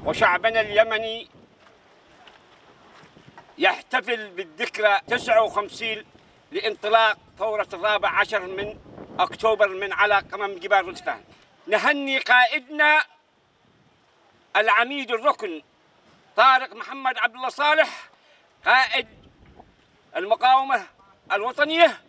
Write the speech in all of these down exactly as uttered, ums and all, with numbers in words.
وشعبنا اليمني يحتفل بالذكرى تسعة وخمسين لانطلاق ثورة الرابع عشر من أكتوبر من على قمم جبال ردفان. نهني قائدنا العميد الركن طارق محمد عبد الله صالح قائد المقاومة الوطنية،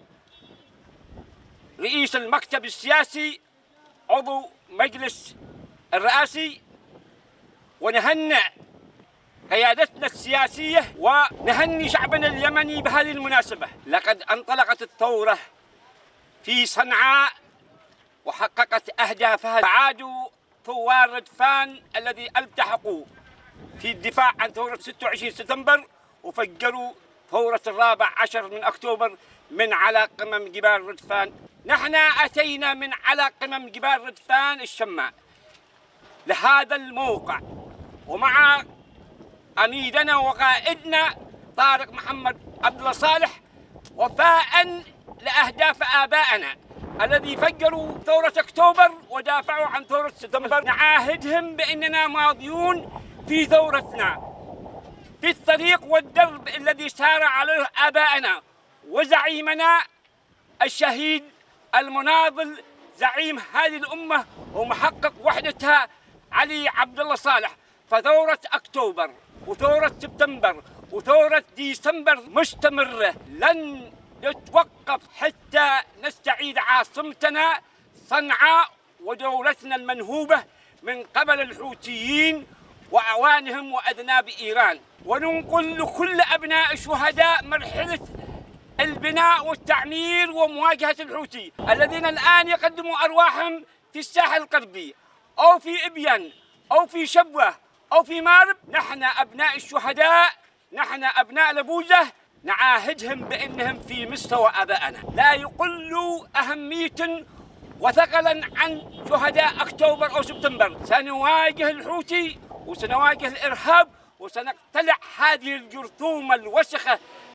رئيس المكتب السياسي، عضو مجلس الرئاسي، ونهنئ قيادتنا السياسية ونهني شعبنا اليمني بهذه المناسبة. لقد انطلقت الثورة في صنعاء وحققت أهدافها. عادوا ثوار ردفان الذي التحقوا في الدفاع عن ثورة ستة وعشرين سبتمبر وفجروا ثورة الرابع عشر من أكتوبر من على قمم جبال ردفان. نحن أتينا من على قمم جبال ردفان الشماء لهذا الموقع ومع عميدنا وقائدنا طارق محمد عبد الله صالح وفاء لأهداف آبائنا الذي فجروا ثورة أكتوبر ودافعوا عن ثورة سبتمبر. نعاهدهم بأننا ماضيون في ثورتنا في الطريق والدرب الذي سار عليه آبائنا وزعيمنا الشهيد المناضل زعيم هذه الأمة ومحقق وحدتها علي عبد الله صالح. فثورة أكتوبر وثورة سبتمبر وثورة ديسمبر مستمرة، لن نتوقف حتى نستعيد عاصمتنا صنعاء ودولتنا المنهوبة من قبل الحوثيين وأعوانهم وأذناب إيران، وننقل لكل أبناء الشهداء مرحلة البناء والتعمير ومواجهة الحوثي الذين الآن يقدموا أرواحهم في الساحل الغربي أو في إبين أو في شبوة أو في مارب. نحن أبناء الشهداء، نحن أبناء لبوزة، نعاهدهم بأنهم في مستوى آبائنا، لا يقلوا أهمية وثقلا عن شهداء أكتوبر أو سبتمبر. سنواجه الحوثي وسنواجه الإرهاب وسنقتلع هذه الجرثومة الوسخة